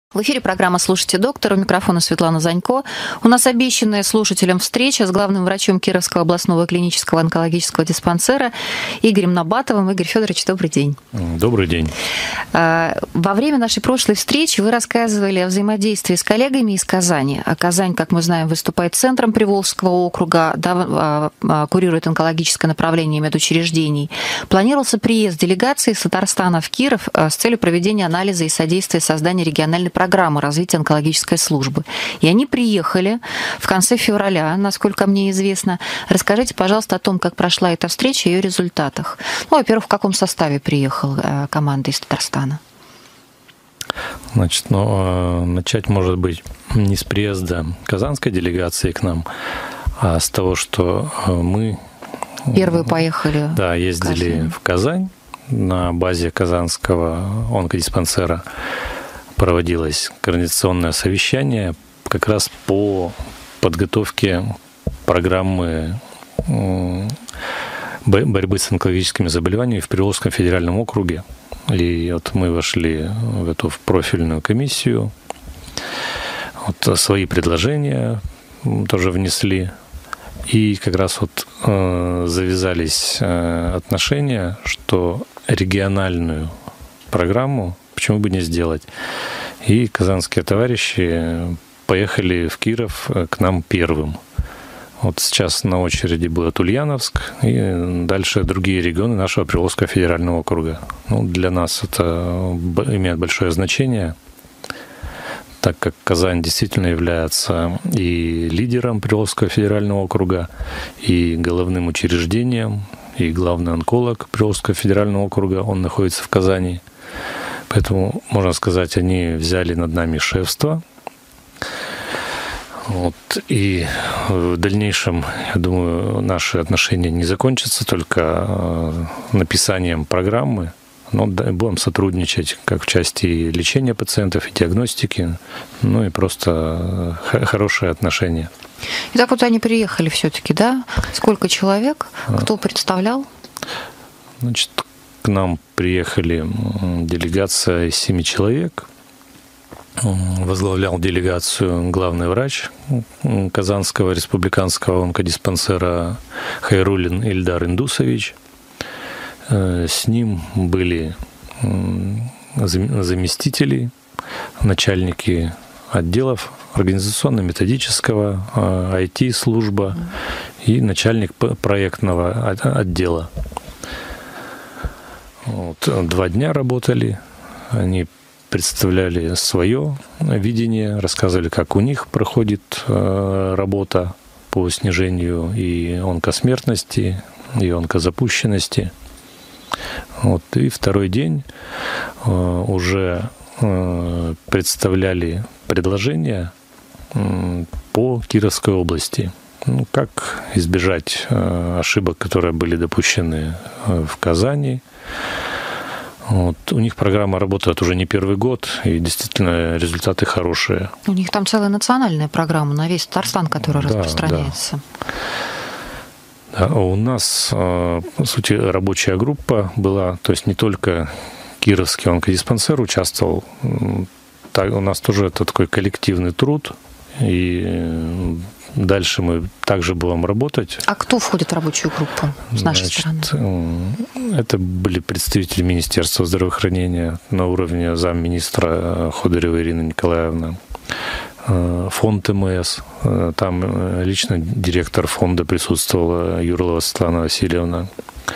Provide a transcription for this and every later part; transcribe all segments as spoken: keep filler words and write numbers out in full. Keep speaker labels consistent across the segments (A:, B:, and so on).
A: В эфире программа «Слушайте доктора». У микрофона Светлана Занько. У нас обещанная слушателям встреча с главным врачом Кировского областного клинического онкологического диспансера Игорем Набатовым. Игорь Федорович, добрый день.
B: Добрый день.
A: Во время нашей прошлой встречи вы рассказывали о взаимодействии с коллегами из Казани. А Казань, как мы знаем, выступает центром Приволжского округа, да, курирует онкологическое направление медучреждений. Планировался приезд делегации из Татарстана в Киров с целью проведения анализа и содействия созданию региональной программы развития онкологической службы. И они приехали в конце февраля, насколько мне известно. Расскажите, пожалуйста, о том, как прошла эта встреча и ее результатах. Ну, во-первых, в каком составе приехала команда из Татарстана?
B: Значит, ну, начать, может быть, не с приезда казанской делегации к нам, а с того, что мы...
A: Первые поехали.
B: Да, ездили в Казань. В Казань на базе казанского онкодиспансера. Проводилось координационное совещание как раз по подготовке программы борьбы с онкологическими заболеваниями в Приволжском федеральном округе. И вот мы вошли в эту в профильную комиссию, вот свои предложения тоже внесли. И как раз вот э, завязались э, отношения, что региональную программу почему бы не сделать. И казанские товарищи поехали в Киров к нам первым. Вот сейчас на очереди будет Ульяновск и дальше другие регионы нашего Приволжского федерального округа. Ну, для нас это имеет большое значение, так как Казань действительно является и лидером Приволжского федерального округа, и головным учреждением, и главный онколог Приволжского федерального округа, он находится в Казани. Поэтому, можно сказать, они взяли над нами шефство. Вот. И в дальнейшем, я думаю, наши отношения не закончатся только написанием программы, но будем сотрудничать как в части лечения пациентов и диагностики, ну и просто хорошие отношения.
A: Итак, вот они приехали все-таки, да? Сколько человек? Кто представлял?
B: Значит, к нам приехали делегация из семи человек. Возглавлял делегацию главный врач Казанского республиканского онкодиспансера Хайруллин Ильдар Индусович. С ним были заместители, начальники отделов организационно-методического, ай ти-служба и начальник проектного отдела. Вот, два дня работали, они представляли свое видение, рассказывали, как у них проходит э, работа по снижению и онкосмертности, и онкозапущенности. Вот, и второй день э, уже э, представляли предложения э, по Кировской области. Ну, как избежать э, ошибок, которые были допущены э, в Казани. Вот. У них программа работает уже не первый год, и действительно результаты хорошие.
A: У них там целая национальная программа на весь Татарстан, которая да, распространяется.
B: Да. Да, у нас, по сути, рабочая группа была, то есть не только Кировский онкодиспансер участвовал, у нас тоже это такой коллективный труд, и дальше мы также будем работать.
A: А кто входит в рабочую группу с нашей
B: Значит,
A: стороны?
B: Это были представители Министерства здравоохранения на уровне замминистра Ходырева Ирина Николаевна, фонд эм эс, там лично директор фонда присутствовала Юрлова Светлана Васильевна,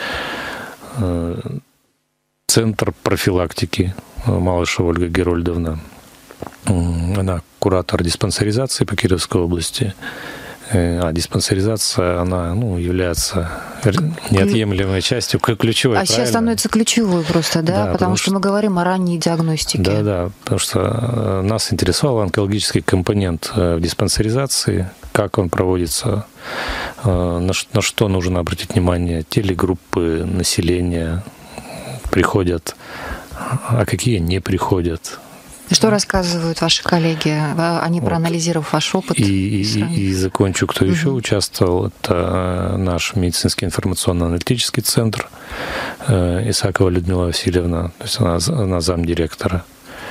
B: центр профилактики Малышева Ольга Герольдовна. Она куратор диспансеризации по Кировской области. А диспансеризация, она ну, является неотъемлемой частью, ключевой.
A: А сейчас становится ключевой просто, да? да потому, потому что, что мы говорим о ранней диагностике.
B: Да, да, потому что нас интересовал онкологический компонент в диспансеризации, как он проводится, на что нужно обратить внимание, те ли группы населения приходят, а какие не приходят.
A: Что рассказывают ваши коллеги, они вот. Проанализировав ваш опыт?
B: И, и, и закончу, кто угу. еще участвовал. Это наш медицинский информационно-аналитический центр, Исакова Людмила Васильевна, то есть она, она замдиректора.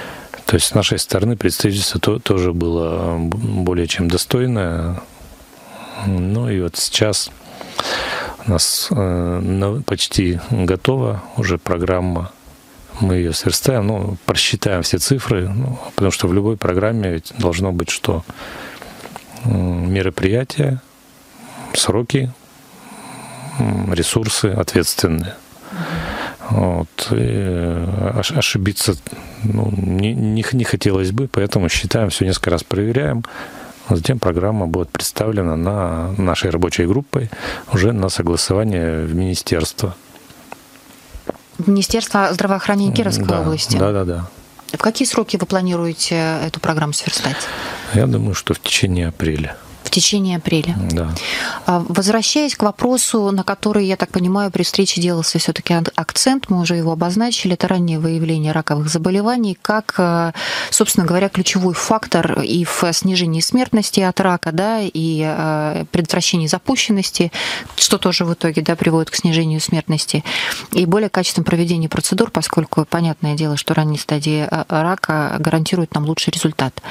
B: То есть с нашей стороны представительство то, тоже было более чем достойное. Ну и вот сейчас у нас э, почти готова уже программа. Мы ее сверстаем, ну, просчитаем все цифры, ну, потому что в любой программе ведь должно быть что? Мероприятия, сроки, ресурсы ответственные. Вот. И ошибиться ну, не, не, не хотелось бы, поэтому считаем, все несколько раз проверяем. Затем программа будет представлена на нашей рабочей группой уже на согласование в министерство.
A: Министерство здравоохранения Кировской
B: да,
A: области?
B: Да, да, да.
A: В какие сроки вы планируете эту программу сверстать?
B: Я думаю, что в течение апреля.
A: В течение апреля.
B: Да.
A: Возвращаясь к вопросу, на который, я так понимаю, при встрече делался все-таки акцент, мы уже его обозначили, это раннее выявление раковых заболеваний, как, собственно говоря, ключевой фактор и в снижении смертности от рака, да, и предотвращении запущенности, что тоже в итоге, да, приводит к снижению смертности, и более качественном проведении процедур, поскольку понятное дело, что ранние стадии рака гарантируют нам лучший результат.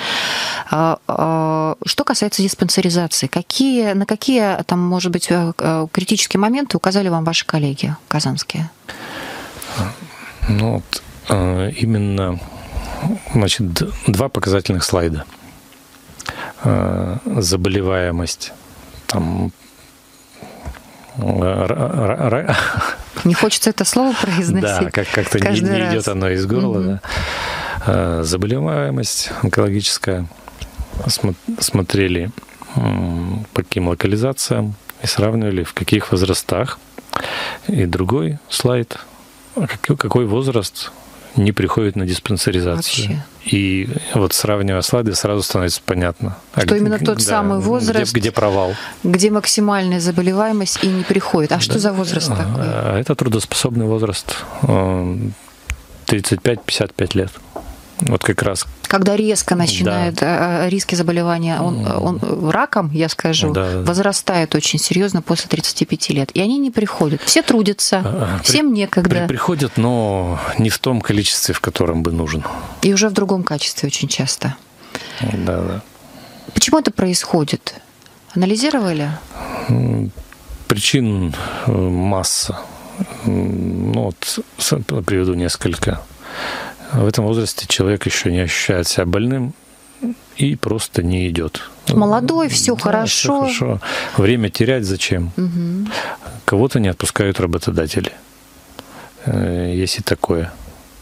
A: Что касается диспансеризации, Какие, на какие, там, может быть, критические моменты указали вам ваши коллеги казанские?
B: Ну, вот, именно, значит, два показательных слайда. Заболеваемость, там,
A: не хочется это слово произносить.
B: Да, как- как-то не, не идет оно из горла. Угу. Да. Заболеваемость онкологическая. Смотрели по каким локализациям и сравнивали, в каких возрастах. И другой слайд, какой возраст не приходит на диспансеризацию. Вообще. И вот сравнивая слайды, сразу становится понятно.
A: Что а именно тот да, самый возраст,
B: где, где провал.
A: Где максимальная заболеваемость и не приходит. А да. Что за возраст такой?
B: Это трудоспособный возраст. тридцать пять - пятьдесят пять лет. Вот как раз.
A: Когда резко начинают да. риски заболевания он, он, раком, я скажу, да. возрастают очень серьезно после тридцати пяти лет. И они не приходят. Все трудятся, а, всем при, некогда.
B: При, приходят, но не в том количестве, в котором бы нужен.
A: И уже в другом качестве очень часто.
B: Да, да.
A: Почему это происходит? Анализировали?
B: Причин масса. Ну, вот приведу несколько. В этом возрасте человек еще не ощущает себя больным и просто не идет.
A: Молодой, все
B: да,
A: хорошо.
B: Все хорошо. Время терять зачем? Угу. Кого-то не отпускают работодатели. Есть и такое.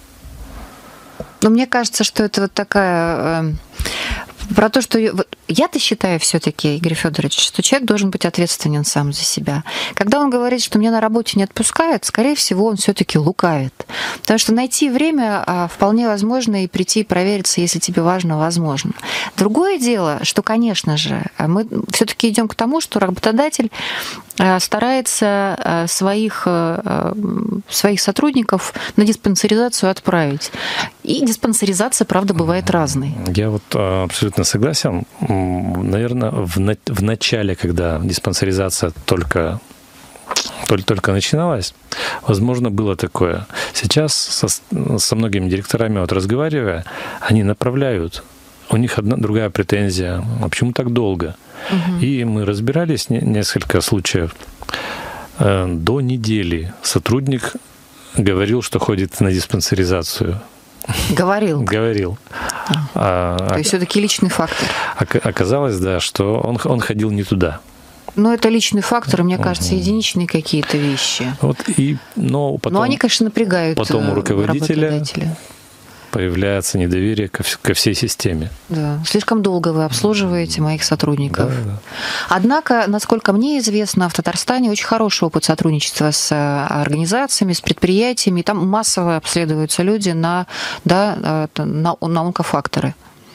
A: Но мне кажется, что это вот такая... Про то, что я-то считаю все-таки, Игорь Федорович, что человек должен быть ответственен сам за себя. Когда он говорит, что меня на работе не отпускают, скорее всего, он все-таки лукавит. Потому что найти время вполне возможно и прийти и провериться, если тебе важно, возможно. Другое дело, что, конечно же, мы все-таки идем к тому, что работодатель старается своих, своих сотрудников на диспансеризацию отправить. И диспансеризация, правда, бывает разной.
B: Я вот абсолютно согласен. Наверное, в, на, в начале, когда диспансеризация только, только, только начиналась, возможно, было такое. Сейчас со, со многими директорами вот разговаривая, они направляют. У них одна другая претензия. А почему так долго? Угу. И мы разбирались не, несколько случаев. До недели сотрудник говорил, что ходит на диспансеризацию.
A: Говорил.
B: Говорил.
A: А, а, То есть все-таки личный фактор.
B: Оказалось, да, что он, он ходил не туда.
A: Но это личный фактор, мне кажется, угу. единичные какие-то вещи.
B: Вот и, но, потом,
A: но они, конечно, напрягают
B: потом у руководителя появляется недоверие ко, ко всей системе.
A: Да. Слишком долго вы обслуживаете моих сотрудников.
B: Да, да.
A: Однако, насколько мне известно, в Татарстане очень хороший опыт сотрудничества с организациями, с предприятиями. Там массово обследуются люди на, да, на, на онкофакторы.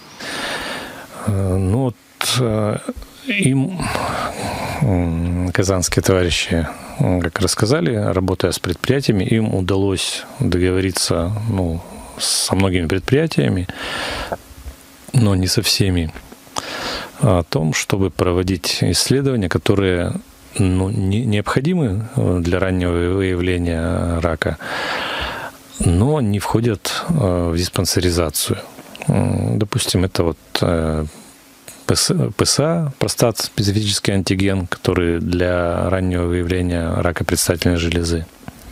B: Ну, вот им казанские товарищи, как рассказали, работая с предприятиями, им удалось договориться, ну, со многими предприятиями, но не со всеми, о том, чтобы проводить исследования, которые ну, не, необходимы для раннего выявления рака, но не входят в диспансеризацию. Допустим, это вот ПСА, простат-специфический антиген, который для раннего выявления рака предстательной железы.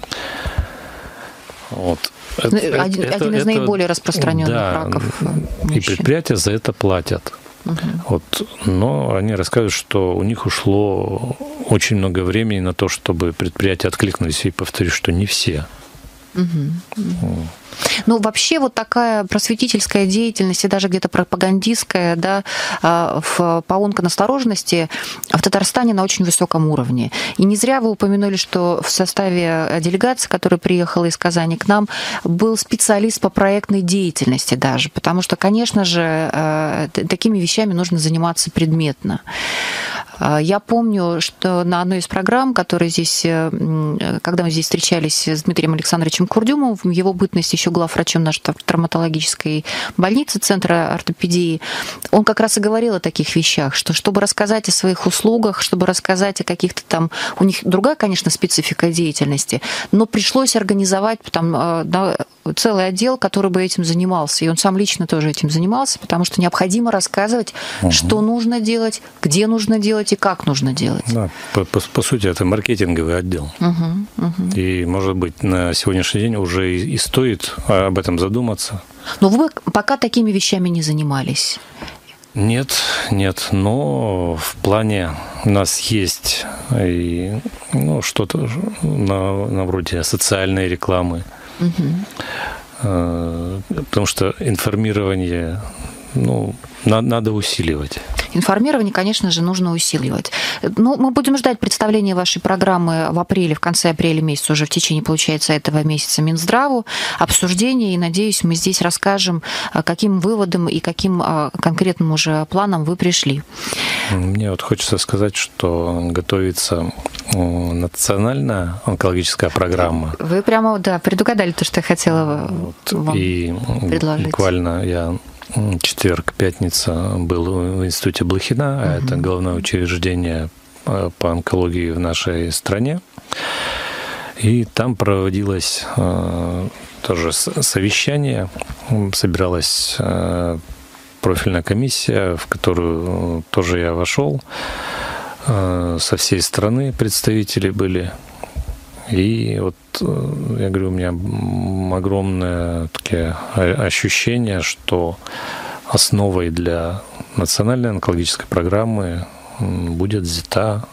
B: Вот.
A: Это, один, это, один из это, наиболее распространенных да, раков.
B: И предприятия за это платят. Угу. Вот. Но они рассказывают, что у них ушло очень много времени на то, чтобы предприятия откликнулись. И повторю, что не все.
A: Угу. Угу. Ну, вообще вот такая просветительская деятельность и даже где-то пропагандистская, да, в, по онконастороженности в Татарстане на очень высоком уровне. И не зря вы упомянули, что в составе делегации, которая приехала из Казани к нам, был специалист по проектной деятельности даже, потому что, конечно же, такими вещами нужно заниматься предметно. Я помню, что на одной из программ, которые здесь, когда мы здесь встречались с Дмитрием Александровичем Курдюмовым, в его бытность еще главврачом нашей травматологической больницы, Центра ортопедии, он как раз и говорил о таких вещах, что чтобы рассказать о своих услугах, чтобы рассказать о каких-то там... У них другая, конечно, специфика деятельности, но пришлось организовать там, да, целый отдел, который бы этим занимался. И он сам лично тоже этим занимался, потому что необходимо рассказывать, угу. что нужно делать, где нужно делать и как нужно делать.
B: Да, по, по, по сути, это маркетинговый отдел. Угу, угу. И, может быть, на сегодняшний день уже и, и стоит об этом задуматься.
A: Но вы пока такими вещами не занимались?
B: Нет, нет, но в плане у нас есть и, ну, что-то на, на вроде социальной рекламы. Угу. Потому что информирование, ну, надо, надо усиливать.
A: Информирование, конечно же, нужно усиливать. Ну, мы будем ждать представления вашей программы в апреле, в конце апреля месяца, уже в течение, получается, этого месяца Минздраву, обсуждение, и, надеюсь, мы здесь расскажем, каким выводам и каким конкретным уже планам вы пришли.
B: Мне вот хочется сказать, что готовится национальная онкологическая программа.
A: Вы прямо, да, предугадали то, что я хотела вот, вам
B: и
A: предложить.
B: Буквально я... Четверг, пятница был в институте Блохина, а угу. это главное учреждение по онкологии в нашей стране. И там проводилось тоже совещание, собиралась профильная комиссия, в которую тоже я вошел. Со всей страны представители были. И вот, я говорю, у меня огромное такое ощущение, что основой для национальной онкологической программы будет взята,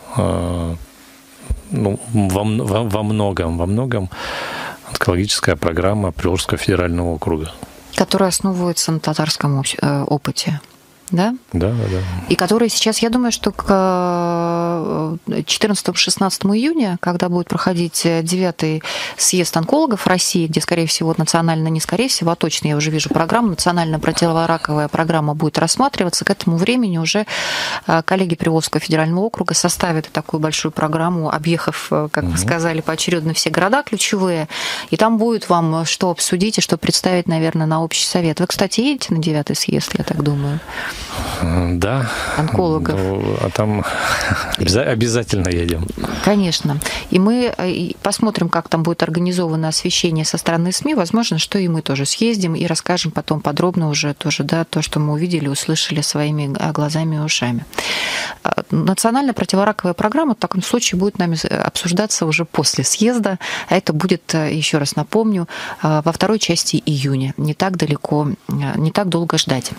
B: ну, во, во, во многом, во многом онкологическая программа Приволжского федерального округа.
A: Которая основывается на татарском опыте. Да?
B: Да, да.
A: И которые сейчас, я думаю, что к четырнадцатому-шестнадцатому июня, когда будет проходить девятый съезд онкологов России, где, скорее всего, национально, не скорее всего, а точно, я уже вижу программу, национальная противораковая программа будет рассматриваться, к этому времени уже коллеги Приволжского федерального округа составят такую большую программу, объехав, как угу. вы сказали, поочередно все города ключевые, и там будет вам что обсудить и что представить, наверное, на общий совет. Вы, кстати, едете на девятый съезд, я так думаю?
B: Да.
A: Онкологов.
B: Ну, а там обязательно едем.
A: Конечно. И мы посмотрим, как там будет организовано освещение со стороны СМИ. Возможно, что и мы тоже съездим и расскажем потом подробно уже тоже, да, то, что мы увидели, услышали своими глазами и ушами. Национальная противораковая программа в таком случае будет нами обсуждаться уже после съезда. А это будет, еще раз напомню, во второй части июня. Не так далеко, не так долго ждать.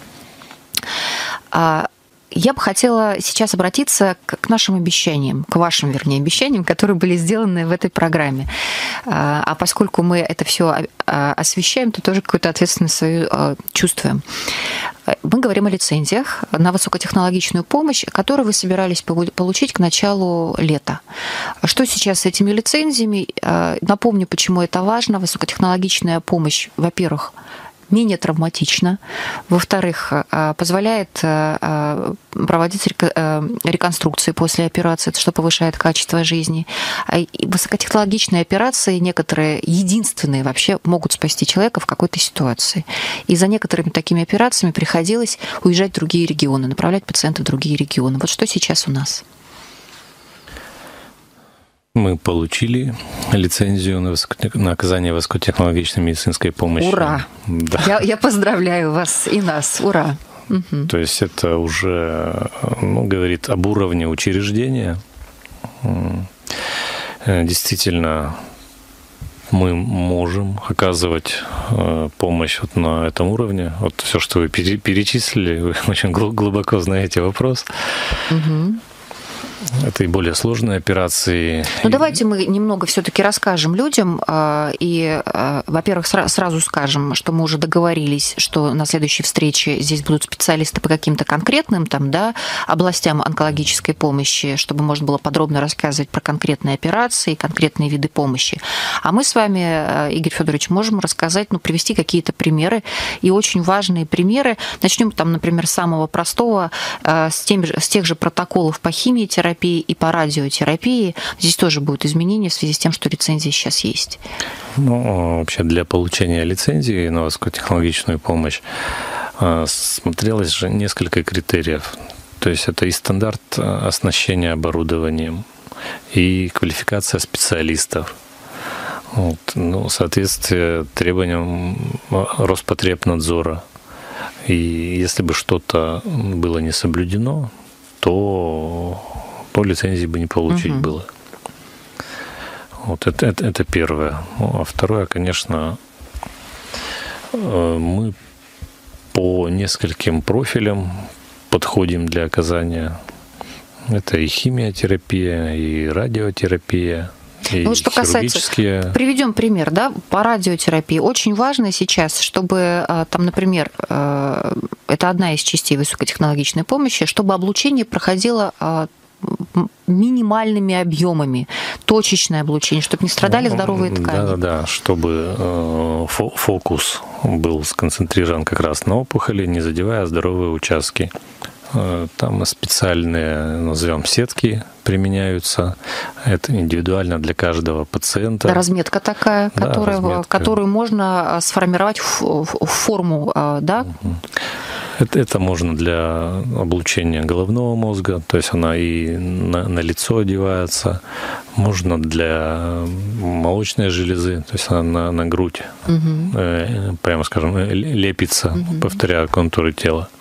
A: Я бы хотела сейчас обратиться к нашим обещаниям, к вашим, вернее, обещаниям, которые были сделаны в этой программе. А поскольку мы это все освещаем, то тоже какую-то ответственность свою чувствуем. Мы говорим о лицензиях на высокотехнологичную помощь, которую вы собирались получить к началу лета. Что сейчас с этими лицензиями? Напомню, почему это важно. Высокотехнологичная помощь, во-первых, менее травматично, во-вторых, позволяет проводить реконструкции после операции, что повышает качество жизни. И высокотехнологичные операции, некоторые единственные вообще, могут спасти человека в какой-то ситуации. И за некоторыми такими операциями приходилось уезжать в другие регионы, направлять пациентов в другие регионы. Вот что сейчас у нас?
B: Мы получили лицензию на, высоко... на оказание высокотехнологичной медицинской помощи.
A: Ура! Да. Я, я поздравляю вас и нас. Ура! Угу.
B: То есть это уже, ну, говорит об уровне учреждения. Действительно, мы можем оказывать помощь вот на этом уровне. Вот все, что вы перечислили, вы очень глубоко знаете вопрос. Угу. Это и более сложные операции.
A: Ну, давайте мы немного все-таки расскажем людям. И, во-первых, сразу скажем, что мы уже договорились, что на следующей встрече здесь будут специалисты по каким-то конкретным там, да, областям онкологической помощи, чтобы можно было подробно рассказывать про конкретные операции, конкретные виды помощи. А мы с вами, Игорь Федорович, можем рассказать, ну, привести какие-то примеры, и очень важные примеры. Начнем там, например, с самого простого, с, тем, с тех же протоколов по химиотерапии и по радиотерапии. Здесь тоже будут изменения в связи с тем, что лицензия сейчас есть.
B: Ну, вообще для получения лицензии на высокотехнологичную помощь смотрелось же несколько критериев. То есть это и стандарт оснащения оборудованием, и квалификация специалистов. Вот, ну, соответствие требованиям Роспотребнадзора. И если бы что-то было не соблюдено, то то лицензии бы не получить угу. было. Вот это, это, это первое. Ну, а второе, конечно, мы по нескольким профилям подходим для оказания. Это и химиотерапия, и радиотерапия, и
A: ну, что
B: хирургические...
A: касается, приведем пример, да, по радиотерапии. Очень важно сейчас, чтобы там, например, это одна из частей высокотехнологичной помощи, чтобы облучение проходило минимальными объемами, точечное облучение, чтобы не страдали здоровые ткани.
B: Да, да, да, чтобы фокус был сконцентрирован как раз на опухоли, не задевая здоровые участки. Там специальные, назовем, сетки применяются. Это индивидуально для каждого пациента.
A: Разметка такая, да, которая, разметка. Которую можно сформировать в, в форму, да?
B: Это, это можно для облучения головного мозга, то есть она и на, на лицо одевается. Можно для молочной железы, то есть она на, на грудь, угу. э, прямо скажем, лепится, угу. повторяя контуры тела.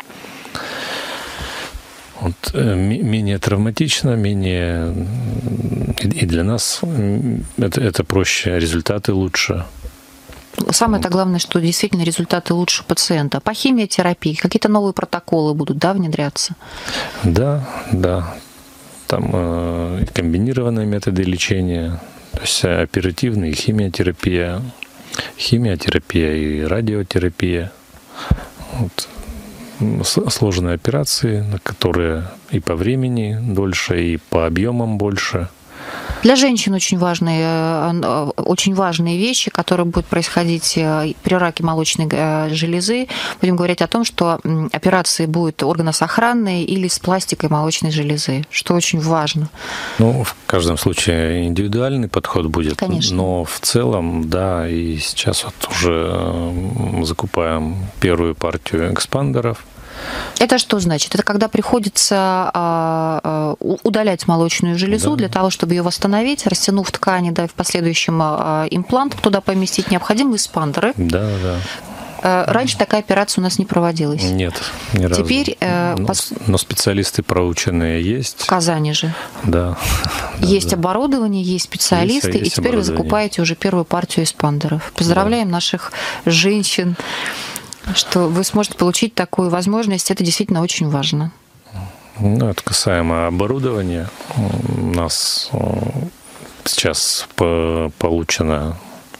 B: Вот, менее травматично, менее и для нас это, это проще, результаты лучше.
A: Самое-то главное, что действительно результаты лучше пациента. По химиотерапии какие-то новые протоколы будут, да, внедряться?
B: Да, да. Там э, комбинированные методы лечения, то есть оперативная химиотерапия, химиотерапия и радиотерапия. Вот. Сложные операции, которые и по времени дольше, и по объемам больше.
A: Для женщин очень важные, очень важные вещи, которые будут происходить при раке молочной железы. Будем говорить о том, что операции будут органосохранные или с пластикой молочной железы, что очень важно.
B: Ну, в каждом случае индивидуальный подход будет.
A: Конечно.
B: Но в целом, да, и сейчас вот уже закупаем первую партию экспандеров.
A: Это что значит? Это когда приходится удалять молочную железу, да, для того, чтобы ее восстановить, растянув ткани, да, и в последующем имплант туда поместить, необходимы экспандеры.
B: Да, да.
A: Раньше такая операция у нас не проводилась.
B: Нет, ни разу.
A: Теперь,
B: но, пос... но специалисты проученные есть.
A: В Казани же.
B: Да.
A: Есть
B: да,
A: оборудование, есть специалисты, есть, есть и теперь вы закупаете уже первую партию экспандеров. Поздравляем, да, наших женщин, что вы сможете получить такую возможность. Это действительно очень важно.
B: Ну, это касаемо оборудования. У нас сейчас получено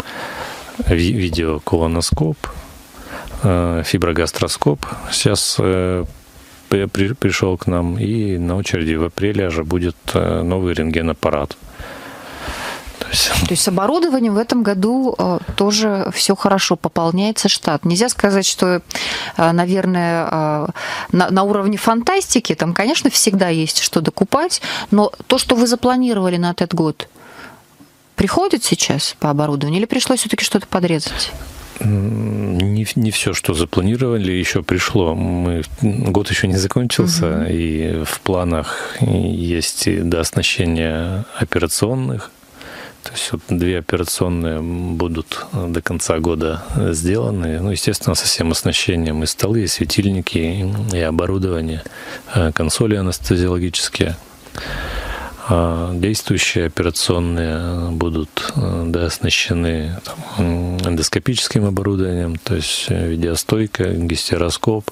B: видеоколоноскоп, фиброгастроскоп. Сейчас пришел к нам, и на очереди в апреле же будет новый рентгенаппарат.
A: То есть... То есть с оборудованием в этом году тоже все хорошо, пополняется штат. Нельзя сказать, что, наверное, на, на уровне фантастики, там, конечно, всегда есть что докупать, но то, что вы запланировали на этот год, приходит сейчас по оборудованию или пришлось все-таки что-то подрезать?
B: Не, не все, что запланировали, еще пришло. Мы, год еще не закончился, угу. и в планах есть и дооснащение операционных То есть вот две операционные будут до конца года сделаны. Ну, естественно, со всем оснащением: и столы, и светильники, и оборудование, консоли анестезиологические. Действующие операционные будут, да, оснащены там эндоскопическим оборудованием, то есть видеостойка, гистероскоп.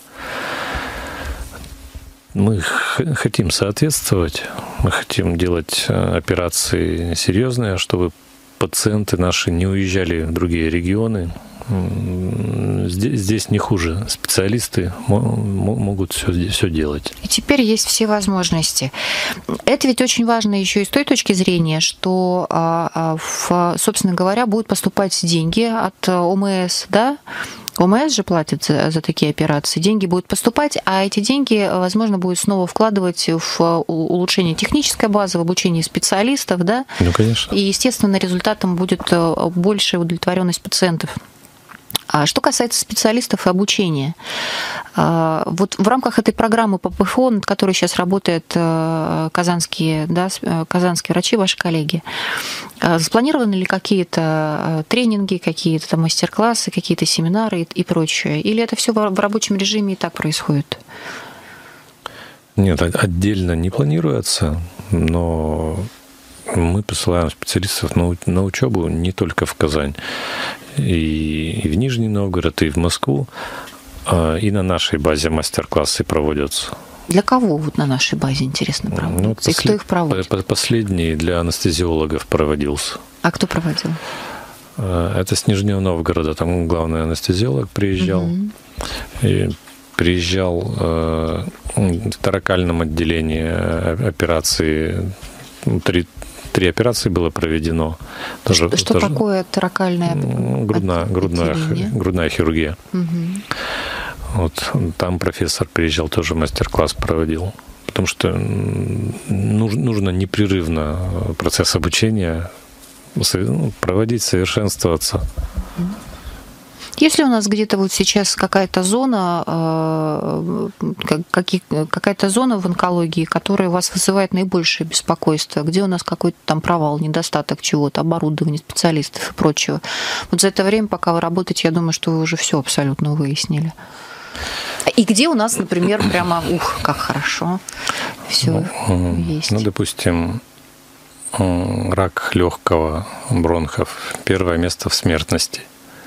B: Мы хотим соответствовать, мы хотим делать операции серьезные, чтобы пациенты наши не уезжали в другие регионы. Здесь, здесь не хуже. Специалисты могут все, все делать.
A: И теперь есть все возможности. Это ведь очень важно еще и с той точки зрения, что, собственно говоря, будут поступать деньги от ОМС, да? ОМС же платит за, за такие операции. Деньги будут поступать, а эти деньги, возможно, будет снова вкладывать в улучшение технической базы, в обучение специалистов, да?
B: Ну, конечно.
A: И, естественно, результатом будет большая удовлетворенность пациентов. А что касается специалистов и обучения, вот в рамках этой программы по ПФО, над которой сейчас работают казанские, да, казанские врачи, ваши коллеги, запланированы ли какие-то тренинги, какие-то там мастер-классы, какие-то семинары и, и прочее? Или это все в рабочем режиме и так происходит?
B: Нет, отдельно не планируется, но мы посылаем специалистов на, на учебу не только в Казань, и, и в Нижний Новгород, и в Москву, и на нашей базе мастер-классы проводятся.
A: Для кого вот на нашей базе, интересно, проводятся? Ну, послед... И кто их проводит?
B: Последний для анестезиологов проводился.
A: А кто проводил?
B: Это с Нижнего Новгорода, там главный анестезиолог приезжал. Угу. И приезжал э, в торакальном отделении операции, три Три операции было проведено.
A: Тоже, что тоже, такое торакальная
B: грудная, грудная, грудная хирургия. Угу. Вот, там профессор приезжал, тоже мастер-класс проводил. Потому что нужно непрерывно процесс обучения проводить, совершенствоваться.
A: Есть ли у нас где-то вот сейчас какая-то зона, какая-то зона в онкологии, которая у вас вызывает наибольшее беспокойство? Где у нас какой-то там провал, недостаток чего-то, оборудования, специалистов и прочего? Вот за это время, пока вы работаете, я думаю, что вы уже все абсолютно выяснили. И где у нас, например, прямо, ух, как хорошо, все ну, есть.
B: Ну, допустим, рак легкого, бронхов, первое место в смертности.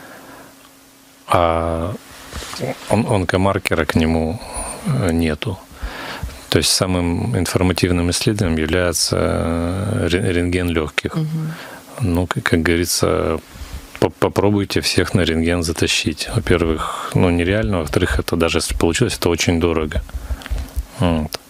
B: А онкомаркера к нему нету. То есть самым информативным исследованием является рентген легких. Угу. Ну, как, как говорится, попробуйте всех на рентген затащить. Во-первых, ну, нереально. Во-вторых, это даже если получилось, это очень дорого. Вот.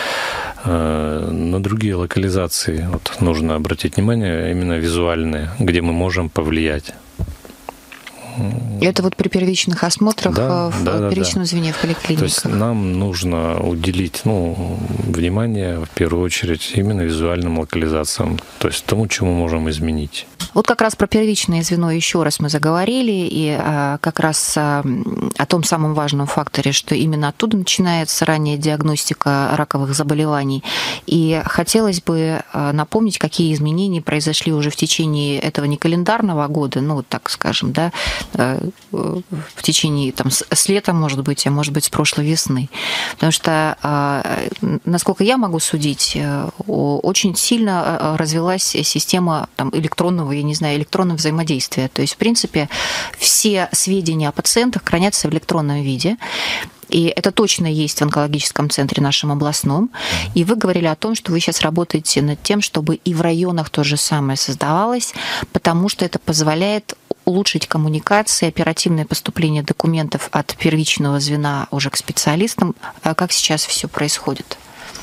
B: На другие локализации вот, нужно обратить внимание, именно визуальные, где мы можем повлиять.
A: Это вот при первичных осмотрах, да, в да, первичном да, звене в поликлиниках.
B: То есть нам нужно уделить ну, внимание, в первую очередь, именно визуальным локализациям, то есть тому, чему можем изменить.
A: Вот как раз про первичное звено еще раз мы заговорили, и а, как раз а, о том самом важном факторе, что именно оттуда начинается ранняя диагностика раковых заболеваний. И хотелось бы а, напомнить, какие изменения произошли уже в течение этого не календарного года, ну, вот так скажем, да, в течение там, с лета, может быть, а может быть, с прошлой весны. Потому что, насколько я могу судить, очень сильно развилась система там, электронного, я не знаю, электронного взаимодействия. То есть, в принципе, все сведения о пациентах хранятся в электронном виде. И это точно есть в онкологическом центре нашем областном. И вы говорили о том, что вы сейчас работаете над тем, чтобы и в районах то же самое создавалось, потому что это позволяет улучшить коммуникации, оперативное поступление документов от первичного звена уже к специалистам. Как сейчас все происходит?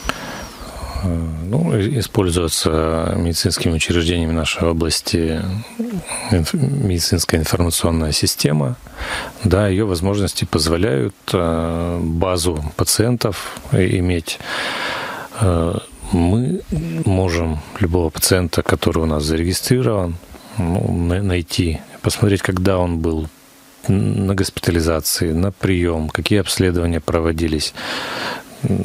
B: Ну, используется медицинскими учреждениями нашей области медицинская информационная система. Да, ее возможности позволяют базу пациентов иметь. Мы можем любого пациента, который у нас зарегистрирован, ну, найти, посмотреть, когда он был на госпитализации, на прием, какие обследования проводились.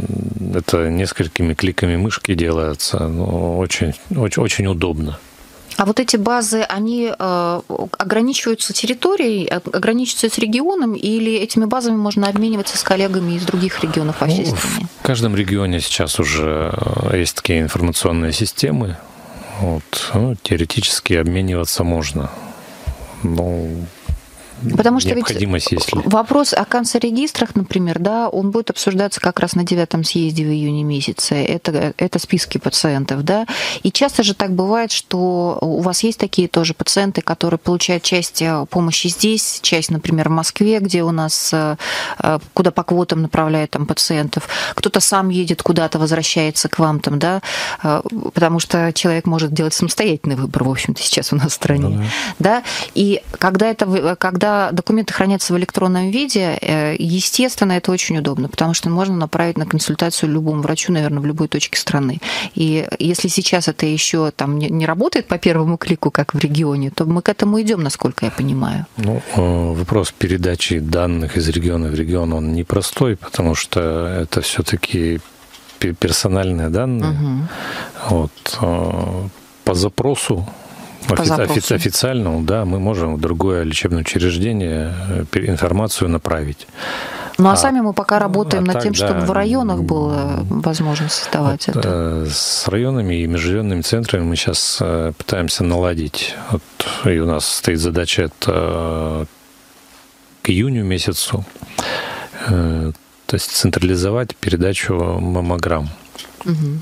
B: Это несколькими кликами мышки делается, но очень, очень, очень удобно.
A: А вот эти базы, они ограничиваются территорией, ограничиваются регионом, или этими базами можно обмениваться с коллегами из других регионов по всей стране?
B: В каждом регионе сейчас уже есть такие информационные системы. Вот. Ну, теоретически обмениваться можно. Но
A: Потому что ведь
B: если...
A: вопрос о канцерегистрах, например, да, он будет обсуждаться как раз на девятом съезде в июне месяце. Это, это списки пациентов, да. И часто же так бывает, что у вас есть такие тоже пациенты, которые получают часть помощи здесь, часть, например, в Москве, где у нас, куда по квотам направляют там пациентов. Кто-то сам едет куда-то, возвращается к вам там, да, потому что человек может делать самостоятельный выбор, в общем-то, сейчас у нас в стране, ну, да. да. И когда это, когда документы хранятся в электронном виде, естественно, это очень удобно, потому что можно направить на консультацию любому врачу, наверное, в любой точке страны. И если сейчас это еще там не работает по первому клику, как в регионе, то мы к этому идем, насколько я понимаю. Ну,
B: вопрос передачи данных из региона в регион, он непростой, потому что это все-таки персональные данные. Угу. Вот. По запросу По Офи- официальному, да, мы можем в другое лечебное учреждение информацию направить.
A: Ну а, а сами мы пока работаем а над так, тем, чтобы да, в районах была возможность создавать вот, это.
B: С районами и межрайонными центрами мы сейчас пытаемся наладить. Вот, и у нас стоит задача это к июню месяцу, то есть централизовать передачу маммограмм. Угу.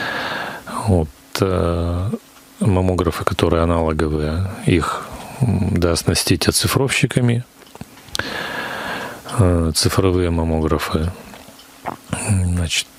B: Вот. Маммографы, которые аналоговые, их да, оснастить оцифровщиками, цифровые маммографы, значит,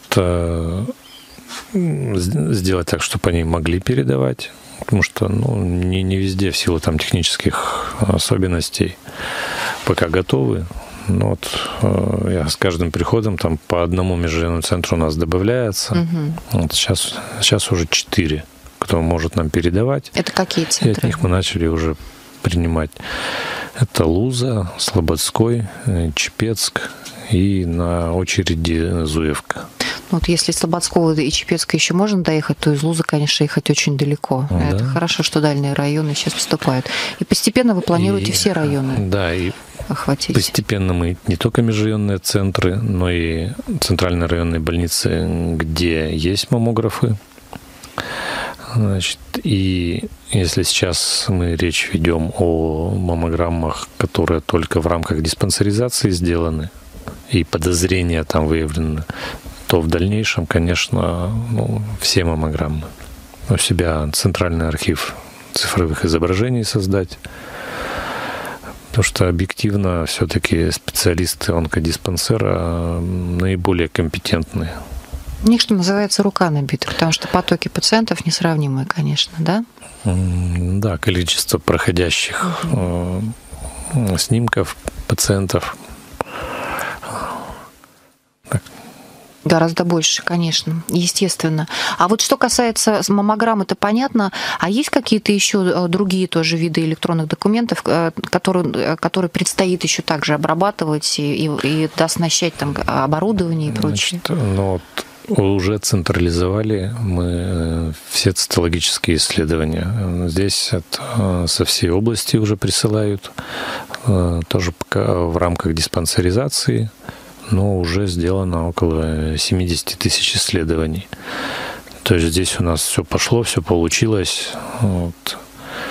B: сделать так, чтобы они могли передавать, потому что ну, не, не везде в силу там, технических особенностей пока готовы. Но вот я с каждым приходом там, по одному межрайонному центру у нас добавляется. Угу. Вот сейчас, сейчас уже четыре. Кто может нам передавать.
A: Это какие центры?
B: И от них мы начали уже принимать. Это Луза, Слободской, Чепецк и на очереди Зуевка.
A: Вот если из Слободского и Чепецка еще можно доехать, то из Лузы, конечно, ехать очень далеко. Да. Это хорошо, что дальние районы сейчас поступают. И постепенно вы планируете и, все районы
B: да, и
A: охватить?
B: Постепенно мы не только межрайонные центры, но и центральные районные больницы, где есть маммографы. Значит, и если сейчас мы речь ведем о маммограммах, которые только в рамках диспансеризации сделаны, и подозрения там выявлены, то в дальнейшем, конечно, ну, все маммограммы. У себя центральный архив цифровых изображений создать, потому что объективно все-таки специалисты онкодиспансера наиболее компетентные.
A: У них, что называется, рука набита, потому что потоки пациентов несравнимые, конечно, да?
B: Да, количество проходящих угу. снимков пациентов
A: гораздо больше, конечно, естественно. А вот что касается маммограмм, это понятно. А есть какие-то еще другие тоже виды электронных документов, которые, которые предстоит еще также обрабатывать и, и оснащать там оборудование и прочее?
B: Значит, ну, уже централизовали мы все цитологические исследования. Здесь это со всей области уже присылают, тоже пока в рамках диспансеризации, но уже сделано около семьдесят тысяч исследований. То есть здесь у нас все пошло, все получилось. Вот.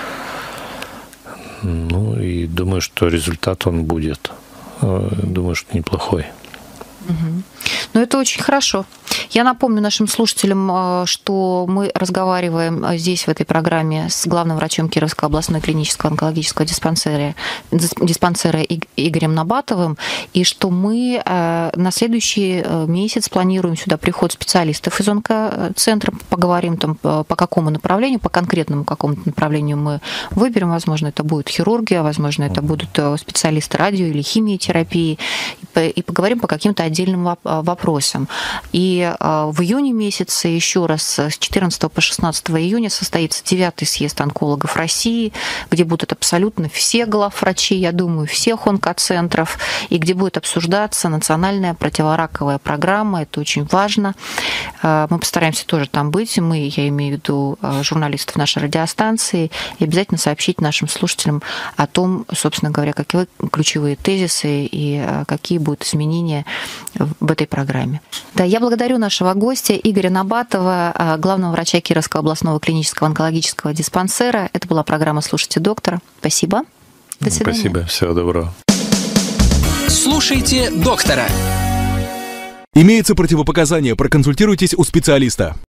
B: Ну и думаю, что результат он будет. Думаю, что неплохой.
A: Угу. Ну, это очень хорошо. Я напомню нашим слушателям, что мы разговариваем здесь, в этой программе, с главным врачом Кировского областной клинического онкологического диспансера, диспансера Игорем Набатовым, и что мы на следующий месяц планируем сюда приход специалистов из онкоцентра, поговорим там по какому направлению, по конкретному какому-то направлению мы выберем, возможно, это будет хирургия, возможно, это будут специалисты радио- или химиотерапии, и поговорим по каким-то отдельным вопросам. И И в июне месяце еще раз с четырнадцатого по шестнадцатое июня состоится девятый съезд онкологов России, где будут абсолютно все главврачи, я думаю, всех онкоцентров, и где будет обсуждаться национальная противораковая программа. Это очень важно. Мы постараемся тоже там быть. Мы, я имею в виду журналистов нашей радиостанции, и обязательно сообщить нашим слушателям о том, собственно говоря, какие ключевые тезисы и какие будут изменения в этой программе. Да, я благодарю нашего гостя Игоря Набатова, главного врача Кировского областного клинического онкологического диспансера. Это была программа «Слушайте доктора». Спасибо. До свидания.
B: Спасибо. Всего доброго.
C: Слушайте доктора.
D: Имеются противопоказания. Проконсультируйтесь у специалиста.